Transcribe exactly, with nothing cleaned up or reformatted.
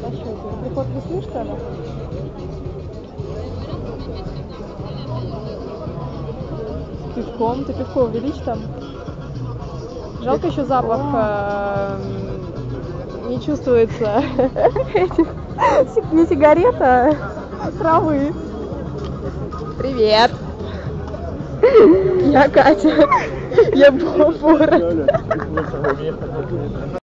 А что это? Приход весны, что ли? С пивком. Ты пивко увеличь там. Жалко еще запах э, не чувствуется. Не сигарета, а травы. Привет. Я Катя. Я Бора.